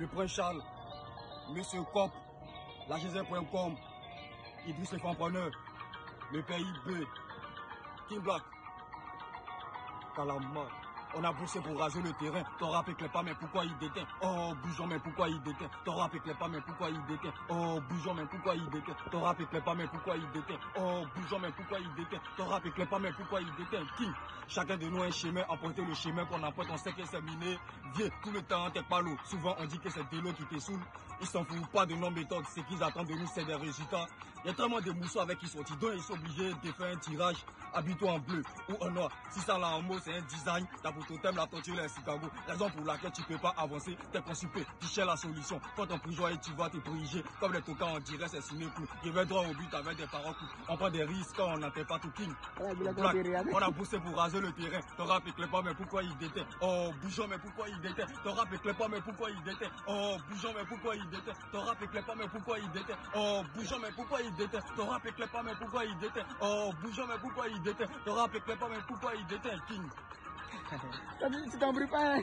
le Prince Charles, Monsieur Cop, la GZ.com, Idriss le Fanpreneur, le PIB, King Black, Kalama. On a bossé pour raser le terrain. Ton rap éclaire pas, mais pourquoi il déteint? Oh, bougeons, mais pourquoi il déteint? Ton rap éclaire pas, mais pourquoi il déteint? Oh, bougeons, mais pourquoi il déteint? Ton rap éclaire pas, mais pourquoi il déteint? Oh, bougeons, mais pourquoi il déteint? Ton rap éclaire pas, mais pourquoi il déteint? Qui? Chacun de nous a un chemin, emprunter le chemin qu'on emprunte, on sait que c'est miné. Viens, tout le temps, t'es pas l'eau. Souvent, on dit que c'est de l'eau qui te saoule. Ils s'en foutent pas de nos méthodes. Ce qu'ils attendent de nous, c'est des résultats. Il y a tellement de mousseaux avec qui sont donc ils sont obligés de faire un tirage. Habille-toi en bleu ou en noir. Si ça là en mot, c'est un design. T'as pour totem la torture à Chicago. Raison pour laquelle tu peux pas avancer. T'es constipé, tu cherches la solution. Quand on prison et tu vas te corriger. Comme les tocans, on dirait c'est signé coup. Je vais droit au but avec des paroles courtes. On prend des risques quand on n'entend pas tout king. On a bossé pour raser le terrain. Ton rap éclaire pas, mais pourquoi il déteint? Oh, bougeons, mais pourquoi il déteint? Ton rap éclaire pas, mais pourquoi il déteint? Oh, bougeons, mais pourquoi il déteint? Ton rap éclaire pas, mais pourquoi il déteint? Oh, bougeons, mais pourquoi il déteint? Ton rap éclaire pas, mais pourquoi il déteint? Oh, bougeons, mais pourquoi il déteint? Ton rap éclaire pas, mais pourquoi il déteint? King. Tu t'embrouilles pas, hein?